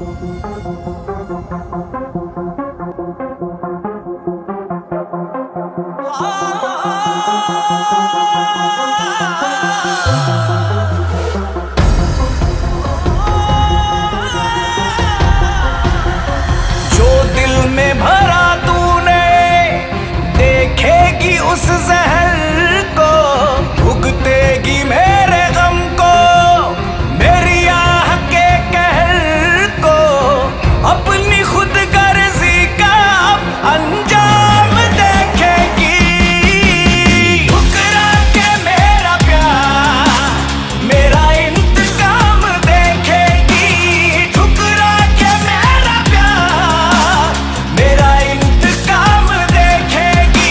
जो दिल में भरा तूने देखेगी उस जहर को, भुगतेगी मेरे गम को, मेरी आह के कहर को, अपनी खुद गर्जी का अंजाम देखेगी। ठुकरा के मेरा प्यार मेरा इंतकाम देखेगी। ठुकरा के मेरा प्यार मेरा इंतकाम देखेगी।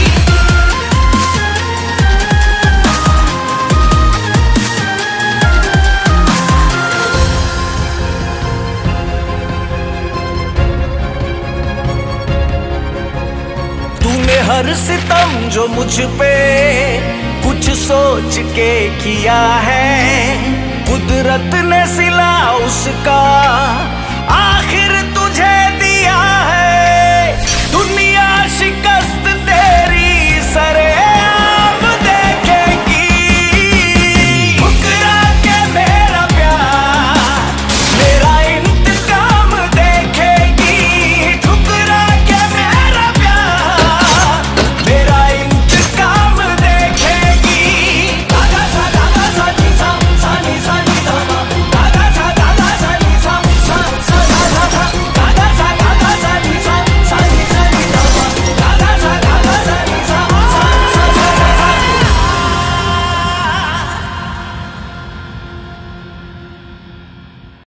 तूने हर सितम जो मुझ पे कुछ सोच के किया है, कुदरत ने सिला उसका